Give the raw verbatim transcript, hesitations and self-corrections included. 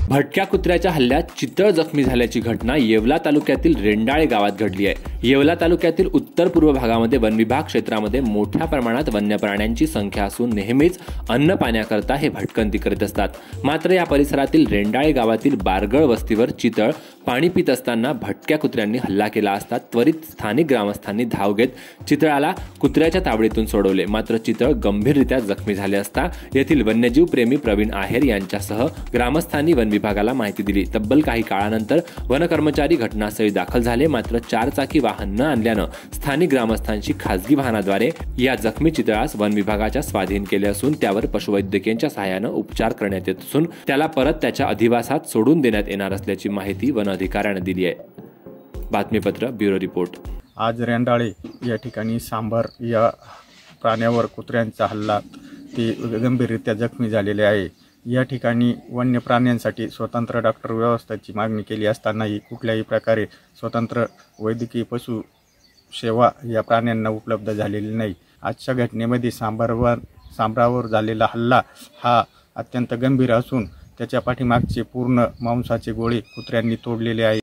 भटक्या कुत्र्याच्या हल्ल्यात चितळ जखमी झाल्याची घटना येवला तालुक्यातील रेंडाळे गावात घडली आहे। येवला तालुक्यातील उत्तर पूर्व भागामध्ये वन विभाग क्षेत्रामध्ये मोठ्या प्रमाणात वन्य प्राण्यांची संख्या असून नेहमीच अन्न पाण्याकरता हे भटकंती करत असतात। मात्र या परिसरातील रेंडाळे गावातील बारगळ वस्तीवर चितळ पाणी पित असताना भटक्या कुत्र्यांनी हल्ला केला असता त्वरित स्थानिक ग्रामस्थांनी धाव घेत चितळाला कुत्र्याच्या तावडीतून सोडवले। मात्र चितळ गंभीररित्या जखमी झाले असता येथील वन्यजीव प्रेमी प्रवीण आहेर यांच्यासह ग्रामस्थांनी वन विभागाला माहिती दिली। तब्बल काही काळानंतर वन कर्मचारी घटनास्थळी दाखल झाले। मात्र चारचाकी वाहन न आणल्यानं स्थानिक ग्रामस्थांची खासगी वाहनाद्वारे या जखमी चितळास वन विभागाच्या स्वाधीन केले असून त्यावर पशुवैद्यकीयांच्या सहाय्याने उपचार करण्यात येत असून त्याला परत त्याच्या अधिवासात सोडून देण्यात येणार असल्याची माहिती वन अधिकाऱ्याने दिली आहे। बातमीपत्र ब्युरो रिपोर्ट। आज रेंडाळे या ठिकाणी सांबर या प्राण्यावर कुत्र्यांचा हल्ला ते गंभीररित्या जखमी झालेले आहे। या ठिकाणी वन्य प्राण्यांसाठी स्वतंत्र डॉक्टर व्यवस्थेची मागणी केली असतानाही कुठल्याही प्रकारे स्वतंत्र वैद्यकीय पशु सेवा या प्राण्यांना उपलब्ध झालेली नाही। आजच्या घटनेमध्ये सांबरवर सांबरावर झालेला हल्ला हा अत्यंत गंभीर असून त्याच्या पाठीमागचे पूर्ण मांसाचे गोळे कुत्र्यांनी तोडलेले आहे।